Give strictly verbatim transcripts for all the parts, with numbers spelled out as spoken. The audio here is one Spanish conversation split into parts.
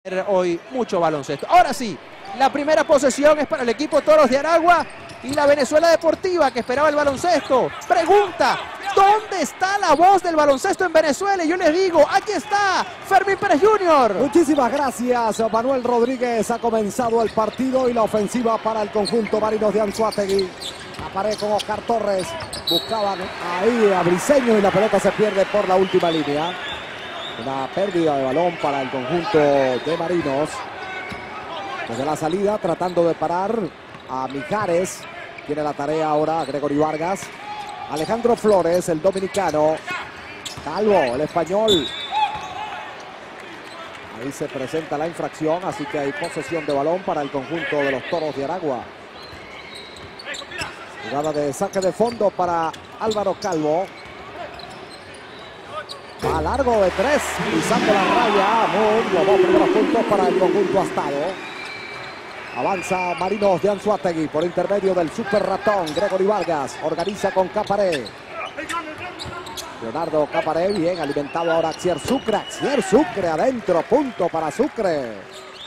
Hoy mucho baloncesto. Ahora sí, la primera posesión es para el equipo Toros de Aragua y la Venezuela Deportiva que esperaba el baloncesto. Pregunta, ¿dónde está la voz del baloncesto en Venezuela? Y yo les digo, aquí está Fermín Pérez junior Muchísimas gracias, Manuel Rodríguez. Ha comenzado el partido y la ofensiva para el conjunto Marinos de Anzoátegui. La pared con Oscar Torres. Buscaban ahí a Briceño y la pelota se pierde por la última línea. Una pérdida de balón para el conjunto de Marinos. Desde la salida tratando de parar a Mijares. Tiene la tarea ahora Gregory Vargas. Alejandro Flores, el dominicano. Calvo, el español. Ahí se presenta la infracción, así que hay posesión de balón para el conjunto de los Toros de Aragua. Jugada de saque de fondo para Álvaro Calvo. Va largo de tres, pisando la raya. Muy, los dos primeros puntos para el conjunto astado. Avanza Marinos de Anzoátegui por intermedio del super ratón Gregory Vargas. Organiza con Caparé. Leonardo Caparé, bien alimentado ahora Axier Sucre. Axier Sucre adentro, punto para Sucre.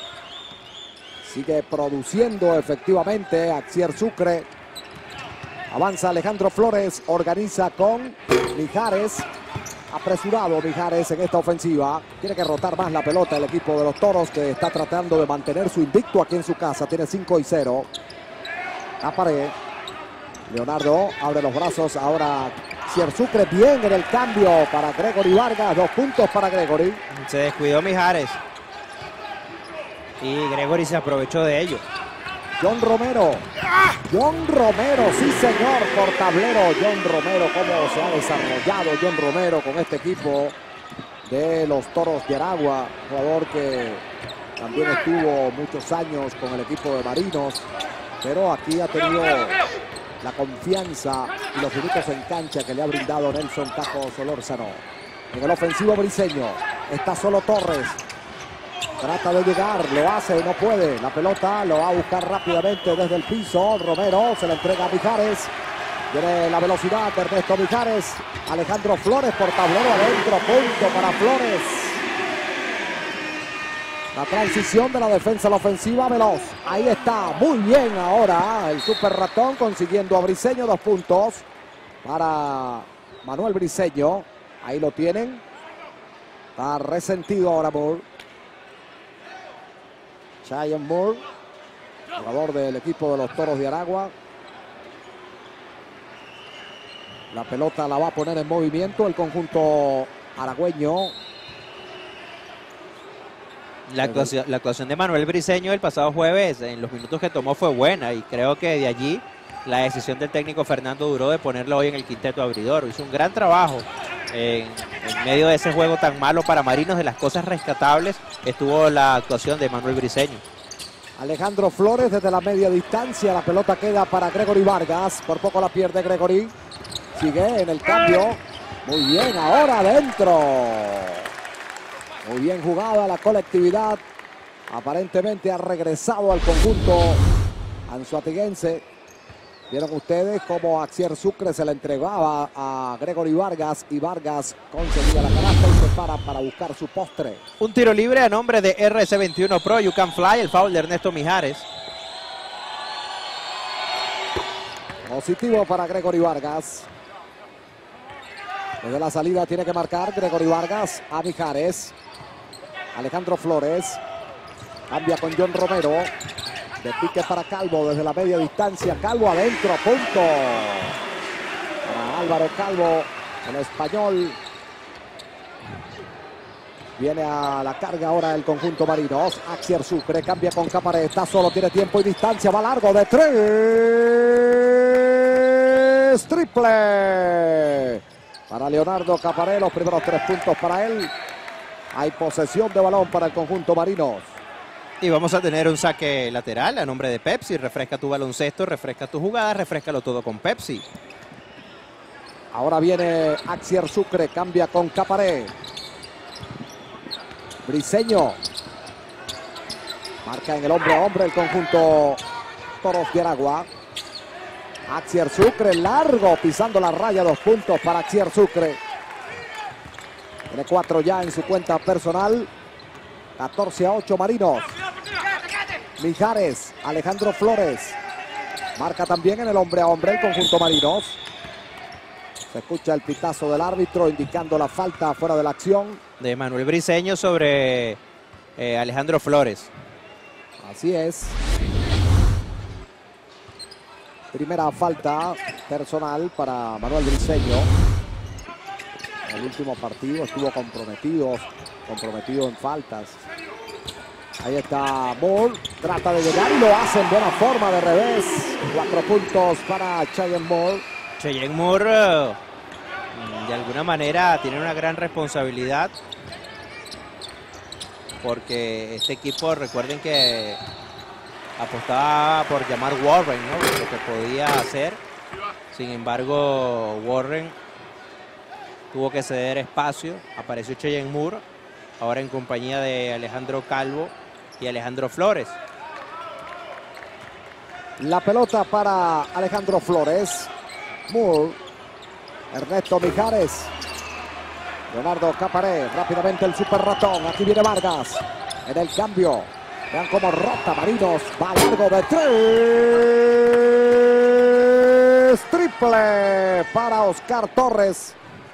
Sigue produciendo efectivamente Axier Sucre. Avanza Alejandro Flores, organiza con Mijares. Apresurado Mijares en esta ofensiva. Tiene que rotar más la pelota el equipo de los Toros, que está tratando de mantener su invicto aquí en su casa. Tiene cinco y cero. Caparé. Leonardo abre los brazos. Ahora Axier Sucre bien en el cambio para Gregory Vargas. Dos puntos para Gregory. Se descuidó Mijares y Gregory se aprovechó de ello. John Romero. John Romero, sí señor, por tablero. John Romero, cómo se ha desarrollado John Romero con este equipo de los Toros de Aragua. Jugador que también estuvo muchos años con el equipo de Marinos, pero aquí ha tenido la confianza y los minutos en cancha que le ha brindado Nelson Taco Solórzano. En el ofensivo Briceño, está solo Torres. Trata de llegar, lo hace, no puede. La pelota lo va a buscar rápidamente desde el piso. Romero se la entrega a Mijares. Tiene la velocidad de Ernesto Mijares. Alejandro Flores por tablero adentro. Punto para Flores. La transición de la defensa a la ofensiva veloz. Ahí está, muy bien ahora el super ratón consiguiendo a Briceño. Dos puntos para Manuel Briceño. Ahí lo tienen. Está resentido ahora Moore. Cheyenne Moore, jugador del equipo de los Toros de Aragua. La pelota la va a poner en movimiento el conjunto aragüeño. La actuación, la actuación de Manuel Briceño el pasado jueves en los minutos que tomó fue buena y creo que de allí la decisión del técnico Fernando Duró de ponerlo hoy en el quinteto abridor. Hizo un gran trabajo en, en medio de ese juego tan malo para Marinos. De las cosas rescatables estuvo la actuación de Manuel Briceño. Alejandro Flores desde la media distancia. La pelota queda para Gregory Vargas. Por poco la pierde Gregory. Sigue en el cambio. Muy bien, ahora adentro. Muy bien jugada la colectividad. Aparentemente ha regresado al conjunto anzoateguense. Vieron ustedes cómo Axier Sucre se la entregaba a Gregory Vargas y Vargas conseguía la canasta y se para para buscar su postre. Un tiro libre a nombre de R C veintiuno Pro, You Can Fly, el foul de Ernesto Mijares. Positivo para Gregory Vargas. Desde la salida tiene que marcar Gregory Vargas a Mijares. Alejandro Flores. Cambia con John Romero. De pique para Calvo desde la media distancia. Calvo adentro, punto. Para Álvaro Calvo, el español. Viene a la carga ahora el conjunto Marinos. Axier Sucre cambia con Caparé. Está solo, tiene tiempo y distancia. Va largo de tres. Triple. Para Leonardo Caparé, los primeros tres puntos para él. Hay posesión de balón para el conjunto Marinos. Y vamos a tener un saque lateral a nombre de Pepsi. Refresca tu baloncesto, refresca tu jugada, refrescalo todo con Pepsi. Ahora viene Axier Sucre, cambia con Caparé. Briceño. Marca en el hombre a hombre el conjunto Toros de Aragua. Axier Sucre, largo, pisando la raya, dos puntos para Axier Sucre. Tiene cuatro ya en su cuenta personal. catorce a ocho Marinos. Mijares, Alejandro Flores. Marca también en el hombre a hombre el conjunto Marinos. Se escucha el pitazo del árbitro indicando la falta fuera de la acción. De Manuel Briceño sobre eh, Alejandro Flores. Así es. Primera falta personal para Manuel Briceño. En el último partido estuvo comprometido, comprometido en faltas. Ahí está Moore, trata de llegar y lo hace en buena forma de revés. Cuatro puntos para Cheyenne Moore. Cheyenne Moore uh, de alguna manera tiene una gran responsabilidad porque este equipo, recuerden que apostaba por llamar Warren, ¿no? Lo que podía hacer. Sin embargo, Warren tuvo que ceder espacio. Apareció Cheyenne Moore, ahora en compañía de Alejandro Calvo y Alejandro Flores. La pelota para Alejandro Flores. Moore. Ernesto Mijares. Leonardo Caparé. Rápidamente el super ratón. Aquí viene Vargas. En el cambio. Vean cómo rota Marinos. Va largo de tres. Triple para Oscar Torres.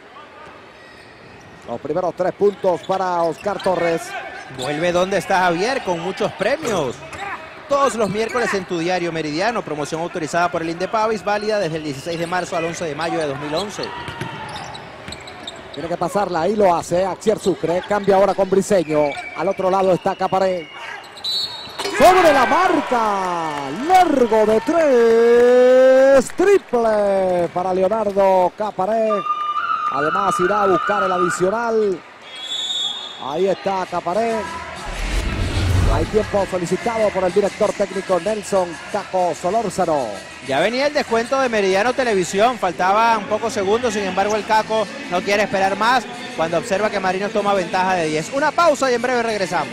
Los primeros tres puntos para Oscar Torres. Vuelve Donde está Javier con muchos premios. Todos los miércoles en tu diario Meridiano. Promoción autorizada por el Indepavis, válida desde el dieciséis de marzo al once de mayo de dos mil once. Tiene que pasarla, ahí lo hace Axier Sucre. Cambia ahora con Briceño. Al otro lado está Caparé. Sobre la marca. Largo de tres. Triple para Leonardo Caparé. Además irá a buscar el adicional. Ahí está Caparé. Hay tiempo solicitado por el director técnico Nelson Caco Solórzano. Ya venía el descuento de Meridiano Televisión. Faltaban pocos segundos, sin embargo el Caco no quiere esperar más cuando observa que Marinos toma ventaja de diez. Una pausa y en breve regresamos.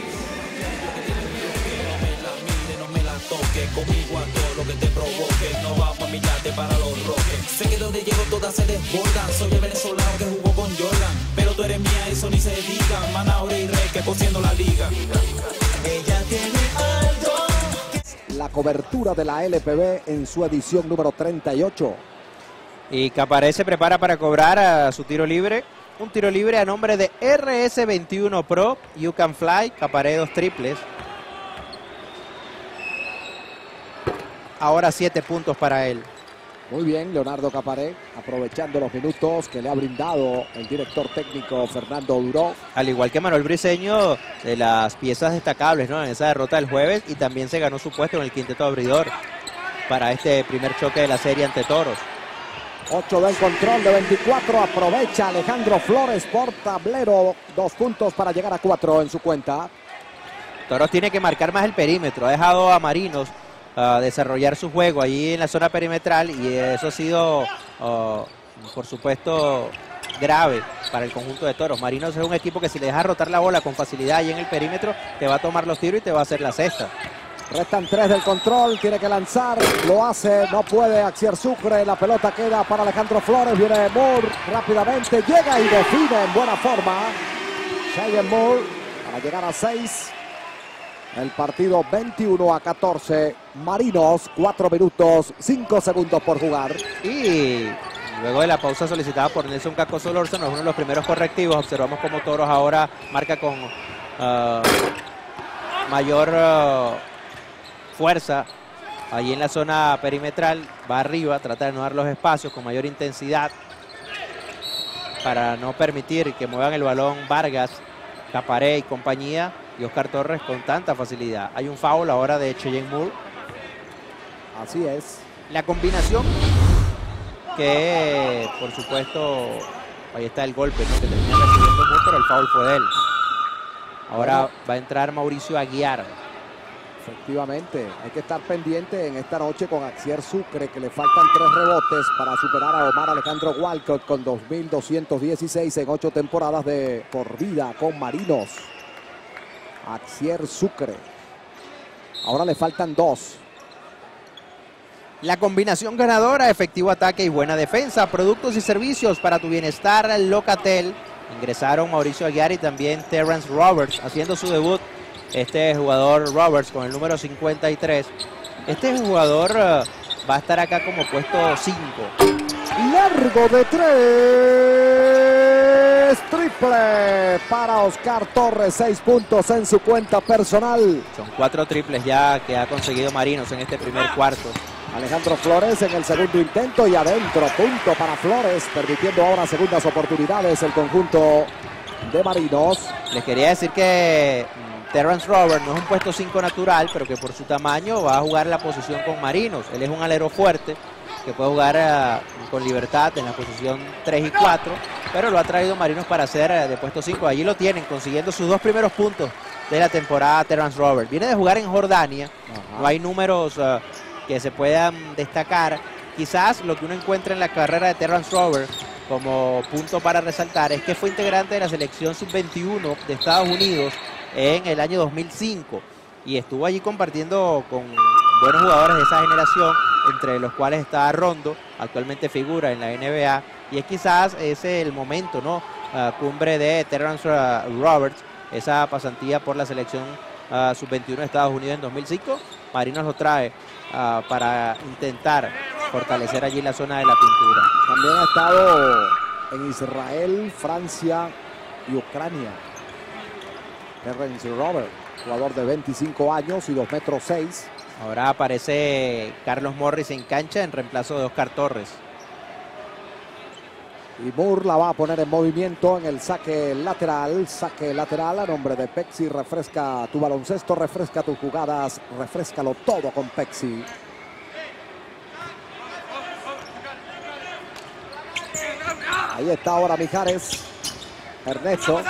Conmigo a todo lo que te provoque, no vamos a millarte para los roques. Sé que donde llego todas se desbordan. Soy el venezolano que jugó con Jordan, pero tú eres mía, eso ni se diga. Manaure y Rey que cosiendo la liga. Ella tiene algo. La cobertura de la L P B en su edición número treinta y ocho. Y Caparé se prepara para cobrar a su tiro libre. Un tiro libre a nombre de R S veintiuno Pro. You Can Fly. Caparé dos triples. Ahora siete puntos para él. Muy bien, Leonardo Caparé, aprovechando los minutos que le ha brindado el director técnico Fernando Duró. Al igual que Manuel Briceño, de las piezas destacables, ¿no?, en esa derrota del jueves, y también se ganó su puesto en el quinteto abridor para este primer choque de la serie ante Toros. ocho del control de veinticuatro, aprovecha Alejandro Flores por tablero. Dos puntos para llegar a cuatro en su cuenta. Toros tiene que marcar más el perímetro, ha dejado a Marinos Uh, desarrollar su juego allí en la zona perimetral y eso ha sido, uh, por supuesto, grave para el conjunto de Toros. Marinos es un equipo que si le deja rotar la bola con facilidad allí en el perímetro, te va a tomar los tiros y te va a hacer la cesta. Restan tres del control, tiene que lanzar, lo hace, no puede Axier Sucre, la pelota queda para Alejandro Flores, viene Moore rápidamente, llega y define en buena forma Cheyenne Moore para llegar a seis. El partido veintiuno a catorce, Marinos, cuatro minutos, cinco segundos por jugar. Y luego de la pausa solicitada por Nelson Caco Solórzano, es uno de los primeros correctivos. Observamos cómo Toros ahora marca con uh, mayor uh, fuerza allí en la zona perimetral. Va arriba, trata de no dar los espacios con mayor intensidad para no permitir que muevan el balón Vargas, Caparé y compañía, y Oscar Torres con tanta facilidad. Hay un foul ahora de Cheyenne Moore. Así es. La combinación que, por supuesto, ahí está el golpe, ¿no?, que termina recibiendo Moore, pero el foul fue de él. Ahora bueno, va a entrar Mauricio Aguiar. Efectivamente, hay que estar pendiente en esta noche con Axier Sucre, que le faltan tres rebotes para superar a Omar Alejandro Walcott con dos mil doscientos dieciséis en ocho temporadas de por vida con Marinos. Axier Sucre. Ahora le faltan dos. La combinación ganadora, efectivo ataque y buena defensa. Productos y servicios para tu bienestar, Locatel. Ingresaron Mauricio Aguiar y también Terrence Roberts haciendo su debut. Este jugador Roberts con el número cincuenta y tres. Este jugador uh, va a estar acá como puesto cinco. Largo de tres. Triple para Oscar Torres. Seis puntos en su cuenta personal. Son cuatro triples ya que ha conseguido Marinos en este primer cuarto. Alejandro Flores en el segundo intento y adentro. Punto para Flores, permitiendo ahora segundas oportunidades el conjunto de Marinos. Les quería decir que Terrence Roberts no es un puesto cinco natural, pero que por su tamaño va a jugar la posición con Marinos. Él es un alero fuerte que puede jugar uh, con libertad en la posición tres y cuatro, pero lo ha traído Marinos para hacer uh, de puesto cinco. Allí lo tienen, consiguiendo sus dos primeros puntos de la temporada Terrence Roberts. Viene de jugar en Jordania. Ajá. No hay números uh, que se puedan destacar. Quizás lo que uno encuentra en la carrera de Terrence Roberts como punto para resaltar es que fue integrante de la selección sub veintiuno de Estados Unidos en el año dos mil cinco y estuvo allí compartiendo con buenos jugadores de esa generación, entre los cuales está Rondo, actualmente figura en la N B A, y es quizás ese el momento, ¿no? Uh, cumbre de Terrence uh, Roberts, esa pasantía por la selección uh, sub veintiuno de Estados Unidos en dos mil cinco. Marinos lo trae uh, para intentar fortalecer allí la zona de la pintura. También ha estado en Israel, Francia y Ucrania. Terrence Roberts, jugador de veinticinco años y dos metros seis. Ahora aparece Carlos Morris en cancha en reemplazo de Oscar Torres. Y Moore la va a poner en movimiento en el saque lateral. Saque lateral a nombre de Pepsi. Refresca tu baloncesto, refresca tus jugadas, refrescalo todo con Pepsi. Ahí está ahora Mijares. Ernesto.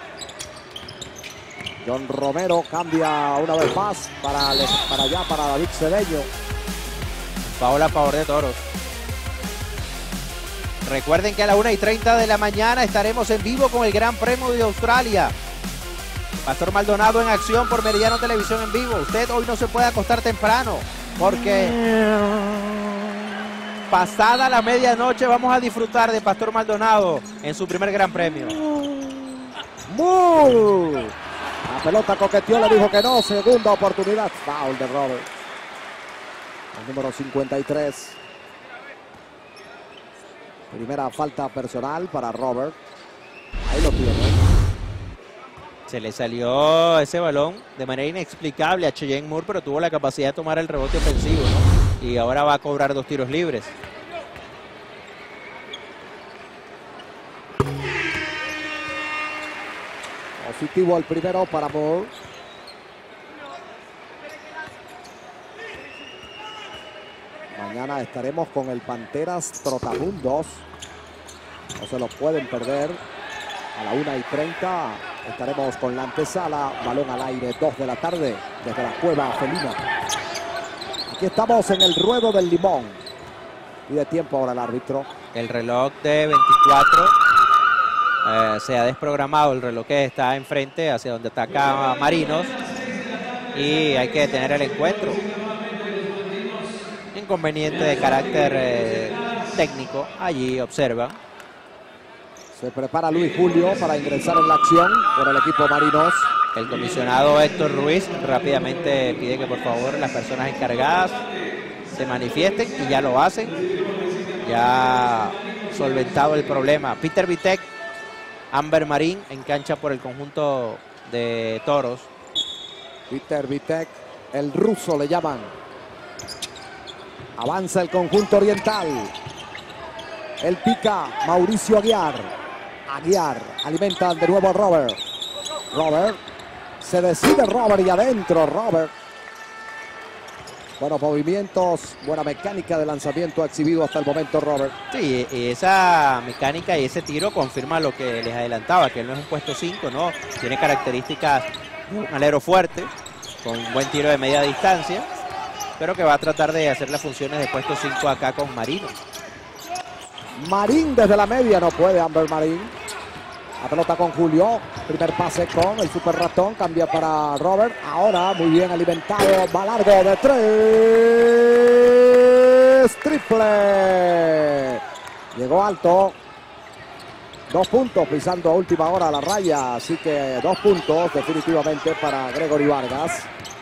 John Romero cambia una vez más para, para allá, para David Cedeño. Paola a favor de Toros. Recuerden que a las una y treinta de la mañana estaremos en vivo con el Gran Premio de Australia. Pastor Maldonado en acción por Meridiano Televisión en vivo. Usted hoy no se puede acostar temprano porque pasada la medianoche vamos a disfrutar de Pastor Maldonado en su primer Gran Premio. ¡Muy! La pelota coqueteó, le dijo que no. Segunda oportunidad. Foul de Robert. El número cincuenta y tres. Primera falta personal para Robert. Ahí lo tiene. Se le salió ese balón de manera inexplicable a Cheyenne Moore, pero tuvo la capacidad de tomar el rebote ofensivo, ¿no? Y ahora va a cobrar dos tiros libres. Positivo el primero para Moore. Mañana estaremos con el Panteras Trotabundos. No se lo pueden perder. A la una y treinta estaremos con la antesala. Balón al aire, dos de la tarde, desde la Cueva Felina. Aquí estamos en el ruedo del limón. Y de tiempo ahora el árbitro. El reloj de veinticuatro. Eh, se ha desprogramado el reloj que está enfrente hacia donde ataca Marinos y hay que detener el encuentro. Inconveniente de carácter eh, técnico, allí observa. Se prepara Luis Julio para ingresar en la acción por el equipo Marinos. El comisionado Héctor Ruiz rápidamente pide que por favor las personas encargadas se manifiesten y ya lo hacen. Ya solventado el problema. Peter Vitek, Amber Marín en cancha por el conjunto de Toros. Peter Vitek, el ruso le llaman. Avanza el conjunto oriental. El pica Mauricio Aguiar. Aguiar alimentan de nuevo a Robert. Robert. Se decide Robert y adentro Robert. Buenos movimientos, buena mecánica de lanzamiento ha exhibido hasta el momento Robert. Sí, y esa mecánica y ese tiro confirma lo que les adelantaba, que él no es un puesto cinco, ¿no? Tiene características de un alero fuerte, con un buen tiro de media distancia, pero que va a tratar de hacer las funciones de puesto cinco acá con Marinos. Marín desde la media, no puede Amber Marín. La pelota con Julio, primer pase con el super ratón, cambia para Robert, ahora muy bien alimentado, va largo de tres, triple, llegó alto, Dos puntos pisando a última hora la raya, así que dos puntos definitivamente para Gregory Vargas.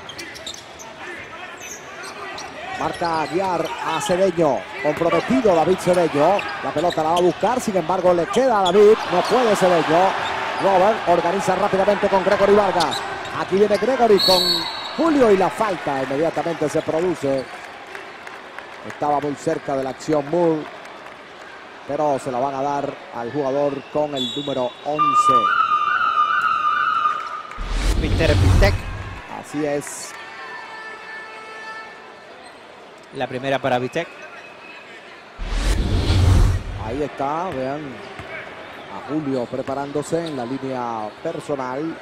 Marca a guiar a Cedeño, comprometido David Cedeño. La pelota la va a buscar, sin embargo le queda a David, no puede Cedeño. Robert organiza rápidamente con Gregory Vargas. Aquí viene Gregory con Julio y la falta inmediatamente se produce. Estaba muy cerca de la acción Moore, pero se la van a dar al jugador con el número once. Peter Vitek. Así es. La primera para Vitek. Ahí está, vean a Julio preparándose en la línea personal.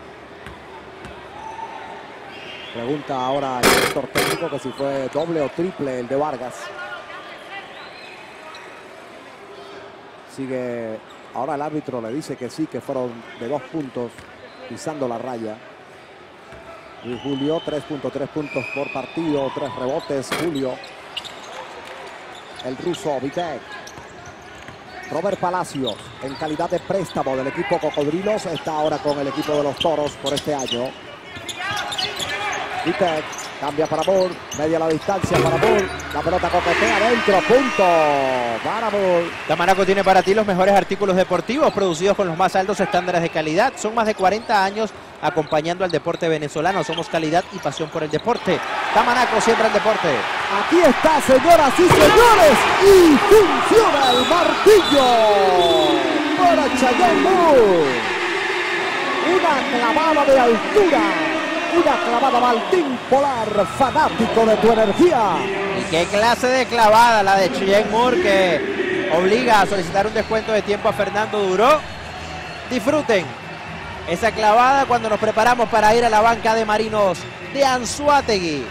Pregunta ahora el director técnico que si fue doble o triple el de Vargas. Sigue, ahora el árbitro le dice que sí, que fueron de dos puntos pisando la raya. Y Julio, tres punto tres puntos por partido, tres rebotes, Julio. El ruso Vitek. Robert Palacios, en calidad de préstamo del equipo Cocodrilos, está ahora con el equipo de los Toros por este año. Vitek cambia para Moore, media la distancia para Moore, la pelota coquetea adentro, punto para Moore. Tamanaco tiene para ti los mejores artículos deportivos producidos con los más altos estándares de calidad. Son más de cuarenta años acompañando al deporte venezolano. Somos calidad y pasión por el deporte. Tamanaco, siempre el deporte. Aquí está, señoras y señores, y funciona el martillo para Cheyenne Moore. Una clavada de altura. Una clavada Martín Polar, fanático de tu energía. Y qué clase de clavada la de Cheyenne Moore, que obliga a solicitar un descuento de tiempo a Fernando Duró. Disfruten esa clavada cuando nos preparamos para ir a la banca de Marinos de Anzoátegui.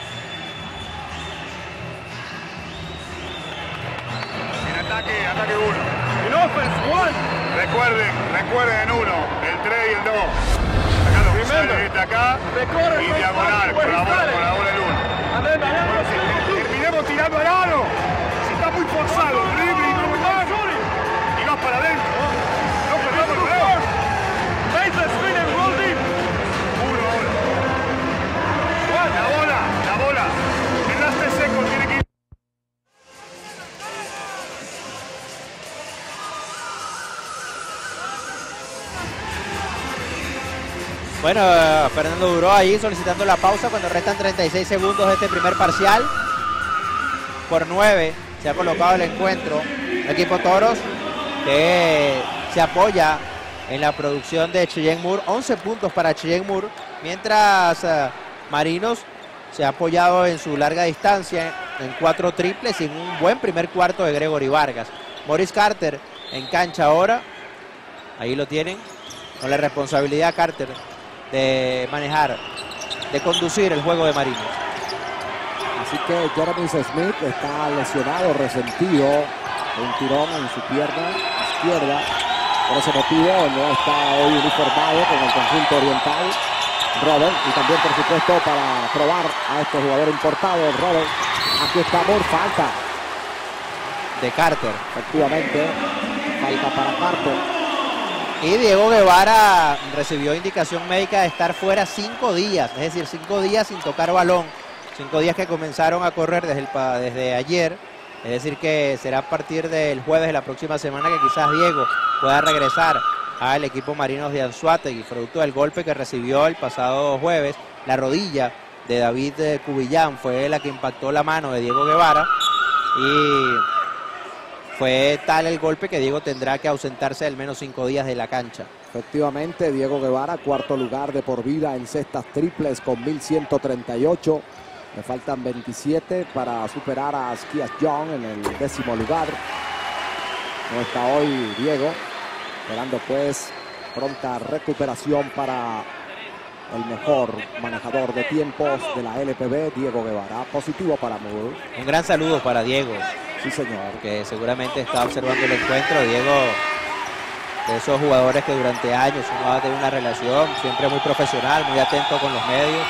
En ataque, ataque uno. En offense, one. Recuerden, recuerden uno, el tres y el dos. Acá los sale este acá y diagonal, por la bola, por la bola el uno. Terminemos tirando al aro. Si está muy forzado, drible y no muy mal. Y vas para adentro. No perdamos el juego. Uno ahora. La bola, la bola. El laste seco tiene que ir. Bueno, Fernando Duró ahí solicitando la pausa cuando restan treinta y seis segundos de este primer parcial. Por nueve se ha colocado el encuentro. El equipo Toros que se apoya en la producción de Cheyenne Moore. once puntos para Cheyenne Moore. Mientras uh, Marinos se ha apoyado en su larga distancia en cuatro triples y en un buen primer cuarto de Gregory Vargas. Maurice Carter en cancha ahora. Ahí lo tienen. Con la responsabilidad Carter de manejar, de conducir el juego de Marinos. Así que Jeremy Smith está lesionado, resentido, un tirón en su pierna izquierda. Por ese motivo no está hoy uniformado con el conjunto oriental. Robert, y también por supuesto para probar a este jugador importado, Robert. Aquí está Moore, falta de Carter. Efectivamente, falta para Carter. Y Diego Guevara recibió indicación médica de estar fuera cinco días, es decir, cinco días sin tocar balón. Cinco días que comenzaron a correr desde, el, desde ayer. Es decir, que será a partir del jueves de la próxima semana que quizás Diego pueda regresar al equipo Marinos de Anzoátegui, producto del golpe que recibió el pasado jueves. La rodilla de David Cubillán fue la que impactó la mano de Diego Guevara. Y fue tal el golpe que Diego tendrá que ausentarse al menos cinco días de la cancha. Efectivamente, Diego Guevara, cuarto lugar de por vida en cestas triples con mil ciento treinta y ocho. Le faltan veintisiete para superar a Skias Young en el décimo lugar. No está hoy Diego, esperando pues pronta recuperación para el mejor manejador de tiempos de la L P B, Diego Guevara. Positivo para Moore. Un gran saludo para Diego. Sí, señor. Que seguramente está observando el encuentro. Diego, de esos jugadores que durante años uno va a tener una relación, siempre muy profesional, muy atento con los medios.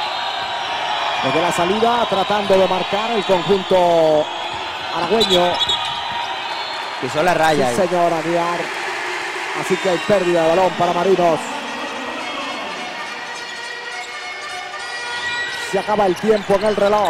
Desde la salida, tratando de marcar el conjunto aragüeño. Pisó la raya. Sí, señor, Aguiar. Así que hay pérdida de balón para Marinos. Se acaba el tiempo en el reloj.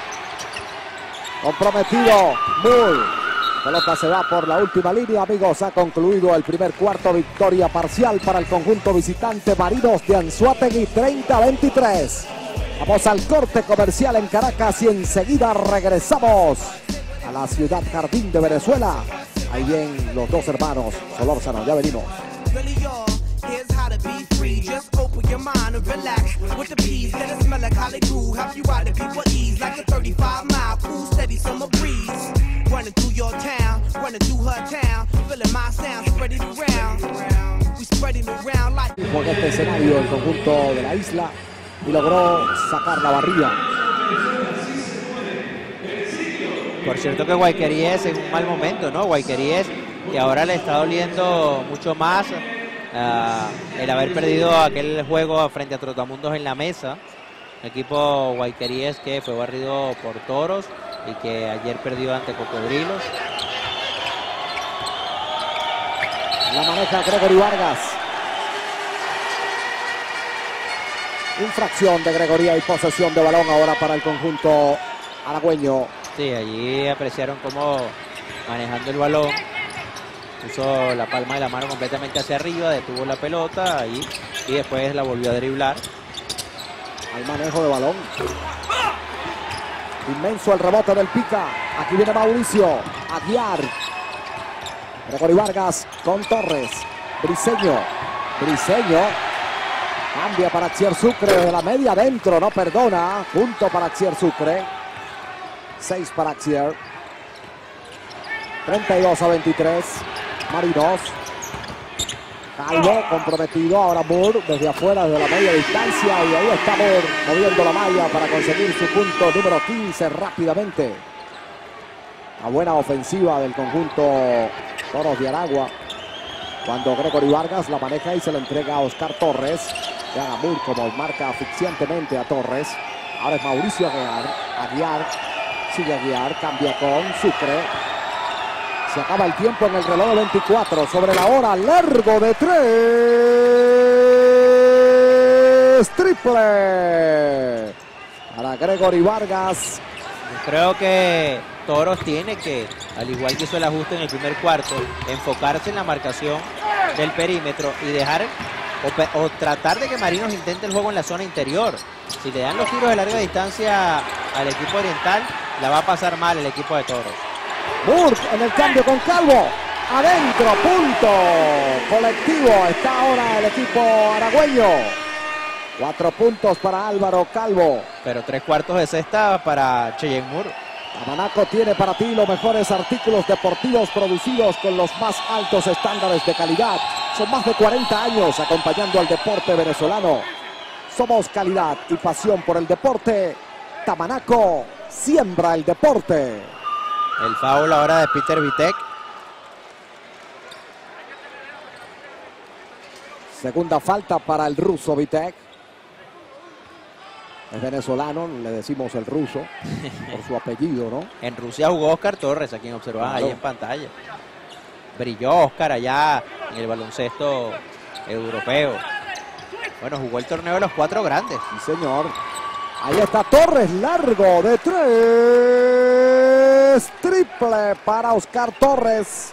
Comprometido Moore. Pelota se va por la última línea, amigos. Ha concluido el primer cuarto. Victoria parcial para el conjunto visitante Marinos de Anzoátegui, treinta a veintitrés. Vamos al corte comercial en Caracas y enseguida regresamos a la ciudad jardín de Venezuela. Ahí bien los dos hermanos Solórzano. Ya venimos. Here's how to be free. Just open your mind and relax with the peas. Let it smell like holly groove. Have you ride the people ease like a thirty-five mile cool steady summer breeze. Running through your town, running through her town, feeling my sound, spreading around. We spreading around like. Por este escenario el conjunto de la isla y logró sacar la barrida. Por cierto que Guayqueríes en un mal momento, ¿no? Guayqueríes que ahora le está doliendo mucho más uh, el haber perdido aquel juego frente a Trotamundos en la mesa. El equipo Guayqueríes que fue barrido por Toros y que ayer perdió ante Cocodrilos. La maneja Gregory Vargas. Infracción de Gregoría y posesión de balón ahora para el conjunto aragüeño. Sí, allí apreciaron cómo manejando el balón puso la palma de la mano completamente hacia arriba, detuvo la pelota ahí y después la volvió a driblar. Al manejo de balón. Inmenso el rebote del Pica. Aquí viene Mauricio Aguiar. Gregory Vargas con Torres. Briseño. Briseño. Cambia para Xier Sucre de la media adentro. No perdona. Punto para Xier Sucre. seis para Xier. treinta y dos a veintitrés. Marinos. Calvo comprometido. Ahora Moore desde afuera, desde la media distancia. Y ahí está Moore moviendo la malla para conseguir su punto número quince rápidamente. Una buena ofensiva del conjunto Toros de Aragua. Cuando Gregory Vargas la maneja y se la entrega a Oscar Torres. Ya Moore como marca asfixiantemente a Torres. Ahora es Mauricio Aguiar. Aguiar. Sigue Aguiar. Cambia con Sucre. Se acaba el tiempo en el reloj de veinticuatro. Sobre la hora. Largo de tres. Triple. Para Gregory Vargas. Yo creo que Toros tiene que, al igual que hizo el ajuste en el primer cuarto, enfocarse en la marcación del perímetro y dejar o, o tratar de que Marinos intente el juego en la zona interior. Si le dan los tiros de larga distancia al equipo oriental, la va a pasar mal el equipo de Toros. Moore en el cambio con Calvo. Adentro, punto. Colectivo. Está ahora el equipo aragüeño. Cuatro puntos para Álvaro Calvo. Pero tres cuartos de cesta para Cheyenne Moore. Tamanaco tiene para ti los mejores artículos deportivos producidos con los más altos estándares de calidad. Son más de cuarenta años acompañando al deporte venezolano. Somos calidad y pasión por el deporte. Tamanaco siembra el deporte. El foul ahora de Peter Vitek. Segunda falta para el ruso Vitek. Es venezolano, le decimos el ruso por su apellido, ¿no? En Rusia jugó Oscar Torres, a quien observan Claro. ahí en pantalla. Brilló Oscar allá en el baloncesto europeo. Bueno, jugó el torneo de los cuatro grandes. Sí, señor. Ahí está Torres, largo de tres. Triple para Oscar Torres.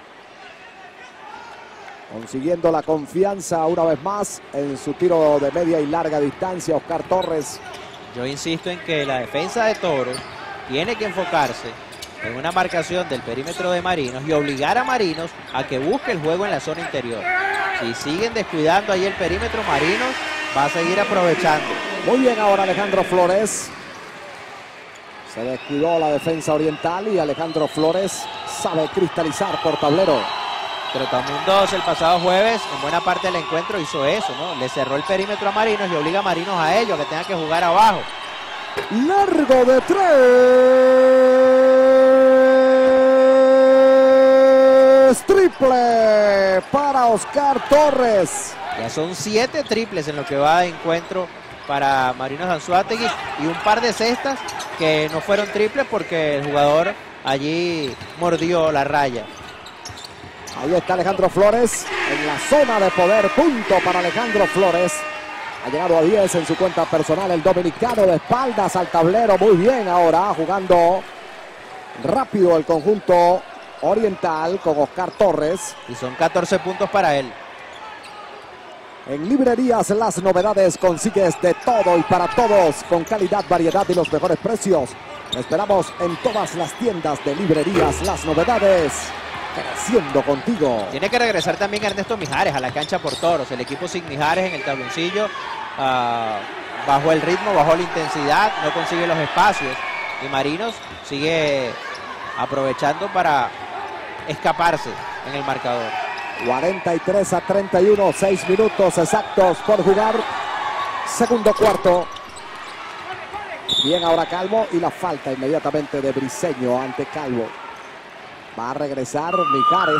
Consiguiendo la confianza una vez más en su tiro de media y larga distancia, Oscar Torres. Yo insisto en que la defensa de Toros tiene que enfocarse en una marcación del perímetro de Marinos y obligar a Marinos a que busque el juego en la zona interior. Si siguen descuidando ahí el perímetro, Marinos va a seguir aprovechando. Muy bien ahora Alejandro Flores. Se descuidó la defensa oriental y Alejandro Flores sabe cristalizar por tablero. Trotamundos el pasado jueves, en buena parte del encuentro hizo eso, ¿no? Le cerró el perímetro a Marinos y obliga a Marinos a ello, a que tenga que jugar abajo. Largo de tres. Triple para Oscar Torres. Ya son siete triples en lo que va de encuentro para Marinos Anzoátegui y un par de cestas que no fueron triples porque el jugador allí mordió la raya. Ahí está Alejandro Flores. la zona de poder. Punto para Alejandro Flores. Ha llegado a diez en su cuenta personal el dominicano, de espaldas al tablero. Muy bien ahora, jugando rápido el conjunto oriental con Oscar Torres. Y son catorce puntos para él. En Librerías Las Novedades consigues de todo y para todos, con calidad, variedad y los mejores precios. Esperamos en todas las tiendas de Librerías Las Novedades, creciendo contigo. Tiene que regresar también Ernesto Mijares a la cancha por Toros. El equipo sin Mijares en el tabloncillo uh, bajó el ritmo, bajó la intensidad, no consigue los espacios. Y Marinos sigue aprovechando para escaparse en el marcador. cuarenta y tres a treinta y uno, seis minutos exactos por jugar. Segundo cuarto. Bien ahora Calvo y la falta inmediatamente de Briseño ante Calvo. Va a regresar Mijares.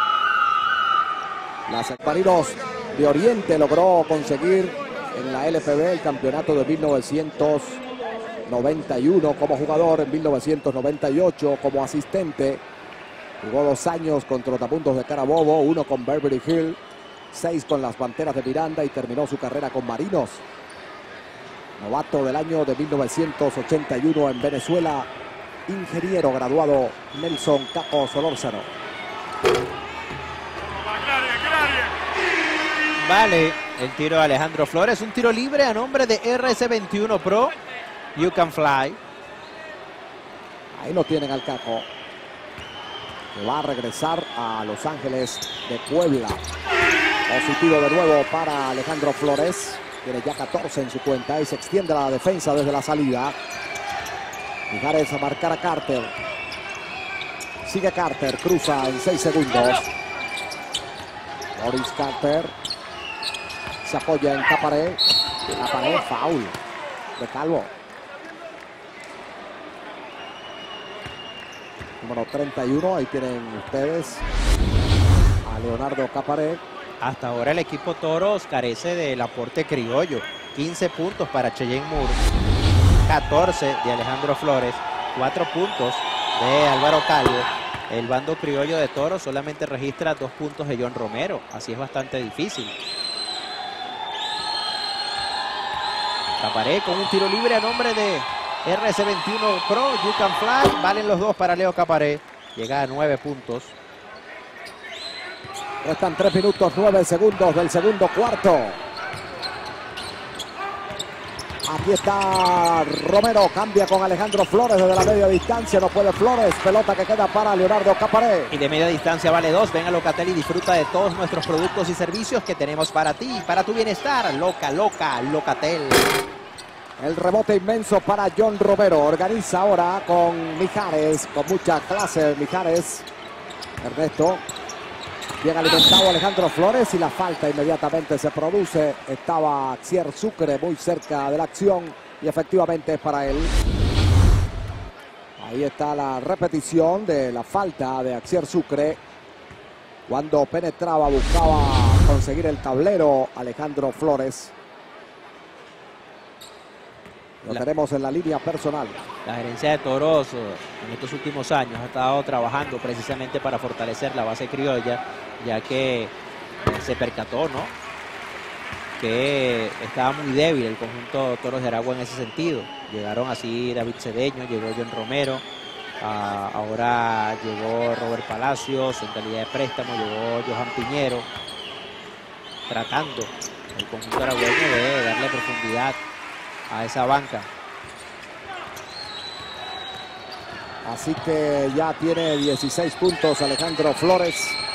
Las Marinos de Oriente logró conseguir en la L P B el campeonato de mil novecientos noventa y uno como jugador, en mil novecientos noventa y ocho como asistente. Jugó dos años con Trotamundos de Carabobo, uno con Beverly Hill, seis con las Panteras de Miranda y terminó su carrera con Marinos. Novato del año de mil novecientos ochenta y uno en Venezuela, ingeniero graduado Nelson Caco Solórzano. Vale el tiro de Alejandro Flores, un tiro libre a nombre de R S veintiuno Pro, You Can Fly. Ahí lo tienen al Caco, que va a regresar a Los Ángeles de Puebla. Positivo de nuevo para Alejandro Flores. Tiene ya catorce en su cuenta y se extiende la defensa desde la salida. Mijares a marcar a Carter. Sigue Carter, cruza en seis segundos. Maurice Carter se apoya en Caparé. Caparé, foul de Calvo. Número treinta y uno, ahí tienen ustedes a Leonardo Caparé. Hasta ahora el equipo Toros carece del aporte criollo. quince puntos para Cheyenne Moore, catorce de Alejandro Flores, cuatro puntos de Álvaro Calvo. El bando criollo de Toros solamente registra dos puntos de John Romero. Así es bastante difícil. Caparé con un tiro libre a nombre de R S veintiuno Pro, You Can Fly. Valen los dos para Leo Caparé. Llega a nueve puntos. Restan tres minutos, nueve segundos del segundo cuarto. Aquí está Romero, cambia con Alejandro Flores desde la media distancia. No puede Flores, pelota que queda para Leonardo Caparé. Y de media distancia vale dos. Ven a Locatel y disfruta de todos nuestros productos y servicios que tenemos para ti, para tu bienestar. Loca, loca, Locatel. El rebote inmenso para John Romero. Organiza ahora con Mijares, con mucha clase Mijares. Ernesto. Bien alimentado Alejandro Flores y la falta inmediatamente se produce. Estaba Axier Sucre muy cerca de la acción y efectivamente es para él. Ahí está la repetición de la falta de Axier Sucre. Cuando penetraba, buscaba conseguir el tablero Alejandro Flores. Lo La, tenemos en la línea personal. La gerencia de Toros en estos últimos años ha estado trabajando precisamente para fortalecer la base criolla, ya que eh, se percató, ¿no?, que estaba muy débil el conjunto Toros de Aragua en ese sentido. Llegaron así David Cedeño, llegó John Romero, uh, ahora llegó Robert Palacios en calidad de préstamo, llegó Johan Piñero, tratando el conjunto aragüeño de darle profundidad a esa banca. Así que ya tiene dieciséis puntos Alejandro Flores.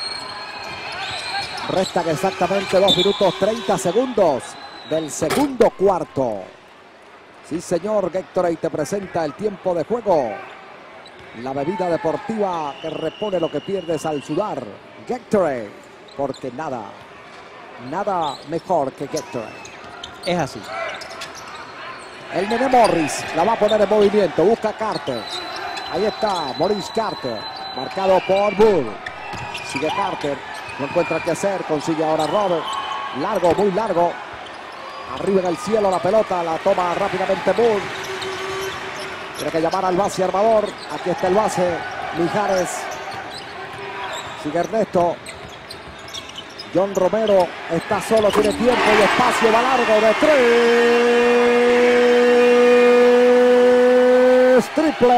Restan exactamente dos minutos treinta segundos del segundo cuarto. Sí, señor, Gatorade te presenta el tiempo de juego. La bebida deportiva que repone lo que pierdes al sudar. Gatorade, porque nada, nada mejor que Gatorade. Es así. El nene Morris la va a poner en movimiento. Busca a Carter. Ahí está Maurice Carter. Marcado por Bull. Sigue Carter. No encuentra qué hacer. Consigue ahora Robert. Largo, muy largo. Arriba en el cielo la pelota. La toma rápidamente Bull. Tiene que llamar al base armador. Aquí está el base. Mijares. Sigue Ernesto. John Romero está solo, tiene tiempo y espacio, va largo de tres. Triple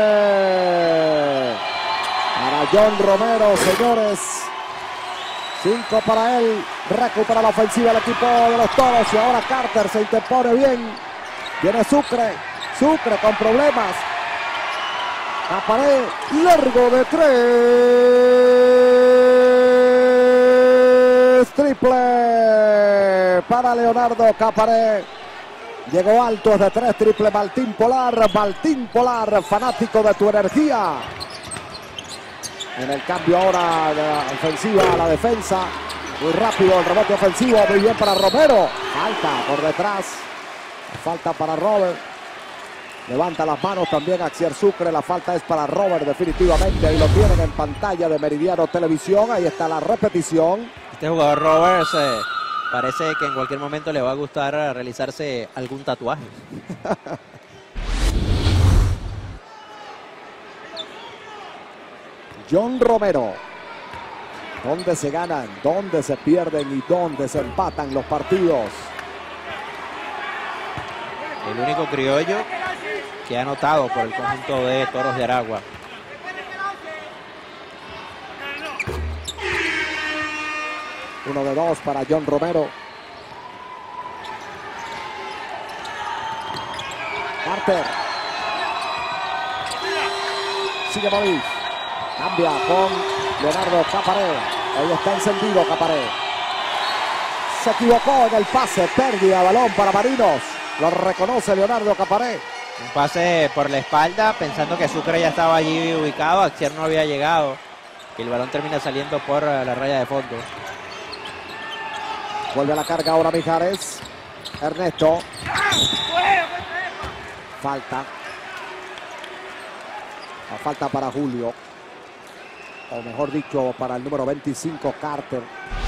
para John Romero, señores. Cinco para él. Recupera la ofensiva el equipo de los Toros. Y ahora Carter se interpone bien. Viene Sucre. Sucre con problemas. Caparé, largo de tres. Triple para Leonardo Caparé. Llegó alto de tres. Triple Baltín Polar. Baltín Polar, fanático de tu energía. En el cambio ahora de la ofensiva a la defensa. Muy rápido el rebote ofensivo. Muy bien para Romero. Falta por detrás. Falta para Robert. Levanta las manos también Axier Sucre. La falta es para Robert definitivamente. Ahí lo tienen en pantalla de Meridiano Televisión. Ahí está la repetición. Este jugador Roberts eh, parece que en cualquier momento le va a gustar realizarse algún tatuaje. John Romero. ¿Dónde se ganan? ¿Dónde se pierden? ¿Y dónde se empatan los partidos? El único criollo que ha anotado por el conjunto de Toros de Aragua. Uno de dos para John Romero. Carter. Sigue Morís. Cambia con Leonardo Caparé. Ahí está encendido Caparé. Se equivocó en el pase. Pérdida de balón para Marinos. Lo reconoce Leonardo Caparé. Un pase por la espalda, pensando que Sucre ya estaba allí ubicado. Axier no había llegado. Y el balón termina saliendo por la raya de fondo. Vuelve a la carga ahora Mijares. Ernesto. Falta. La falta para Julio. O mejor dicho, para el número veinticinco, Carter.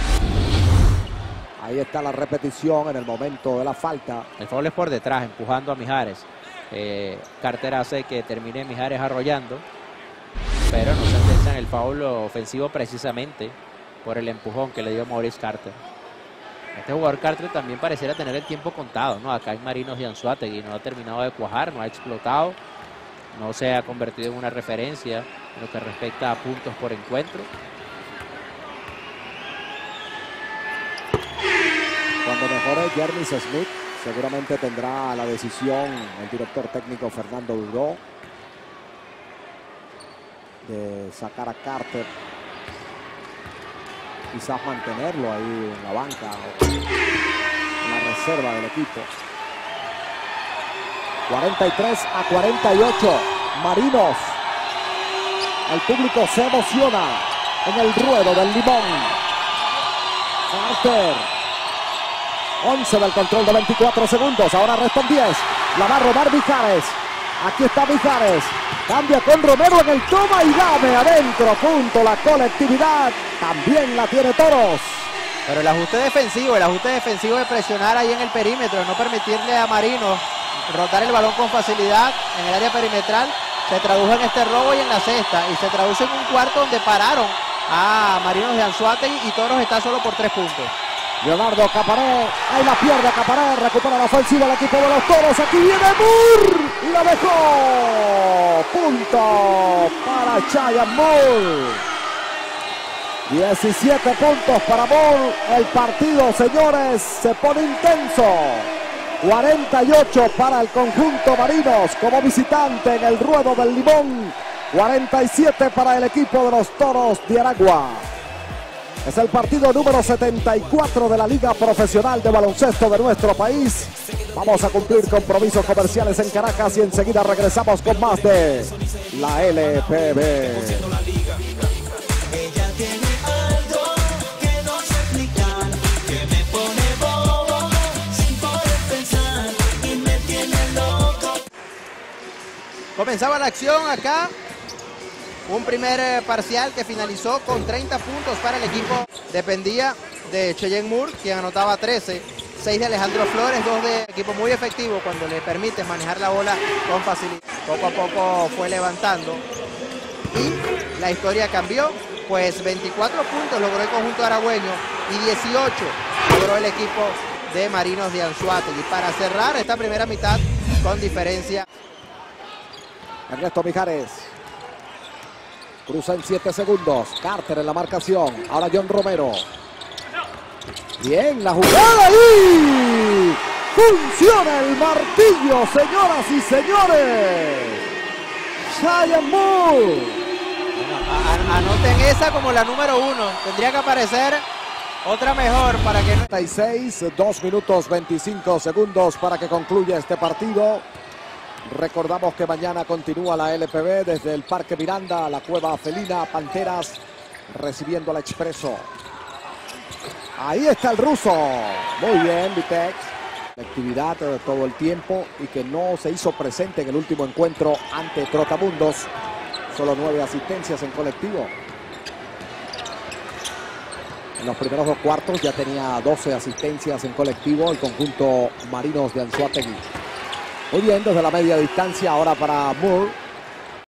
Ahí está la repetición en el momento de la falta. El foul es por detrás, empujando a Mijares. Eh, Carter hace que termine Mijares arrollando, pero no sentencia en el foul ofensivo precisamente por el empujón que le dio Maurice Carter. Este jugador Carter también pareciera tener el tiempo contado, ¿no? Acá hay Marinos y Anzoátegui, no ha terminado de cuajar, no ha explotado, no se ha convertido en una referencia en lo que respecta a puntos por encuentro. Cuando mejore Jermis Smith, seguramente tendrá la decisión el director técnico Fernando Duró de sacar a Carter. Quizás mantenerlo ahí en la banca o en la reserva del equipo. cuarenta y tres a cuarenta y ocho. Marinos. El público se emociona en el ruedo del limón. Carter. once del control de veinticuatro segundos. Ahora restan diez. La va a robar Mijares. Aquí está Mijares. Cambia con Romero en el toma y dame adentro. Punto. La colectividad también la tiene Toros. Pero el ajuste defensivo, el ajuste defensivo de presionar ahí en el perímetro, de no permitirle a Marinos rotar el balón con facilidad en el área perimetral, se tradujo en este robo y en la cesta. Y se traduce en un cuarto donde pararon a Marinos de Anzoátegui y Toros está solo por tres puntos. Leonardo Caparé, ahí la pierde Caparé, recupera la ofensiva el equipo de los Toros, aquí viene Moore y la dejó. Punto para Cheyenne Moore. diecisiete puntos para Moore. El partido, señores, se pone intenso. cuarenta y ocho para el conjunto Marinos como visitante en el ruedo del limón. cuarenta y siete para el equipo de los Toros de Aragua. Es el partido número setenta y cuatro de la Liga Profesional de Baloncesto de nuestro país. Vamos a cumplir compromisos comerciales en Caracas y enseguida regresamos con más de la L P B. Comenzaba la acción acá. Un primer eh, parcial que finalizó con treinta puntos para el equipo. Dependía de Cheyenne Moore, quien anotaba trece. seis de Alejandro Flores, dos de equipo muy efectivo cuando le permites manejar la bola con facilidad. Poco a poco fue levantando. Y la historia cambió, pues veinticuatro puntos logró el conjunto aragüeño y dieciocho logró el equipo de Marinos de Anzoátegui para cerrar esta primera mitad con diferencia. Ernesto Mijares cruza en siete segundos. Carter en la marcación. Ahora John Romero. Bien la jugada y funciona el martillo, señoras y señores. Cheyenne Moore. Bueno, anoten esa como la número uno. Tendría que aparecer otra mejor para que no... treinta y seis, dos minutos veinticinco segundos para que concluya este partido. Recordamos que mañana continúa la L P B desde el Parque Miranda, la Cueva Felina, Panteras recibiendo al Expreso. Ahí está el ruso. Muy bien, Vitex. Actividad de todo el tiempo y que no se hizo presente en el último encuentro ante Trotamundos. Solo nueve asistencias en colectivo. En los primeros dos cuartos ya tenía doce asistencias en colectivo el conjunto Marinos de Anzoátegui. Muy bien, desde la media distancia ahora para Moore.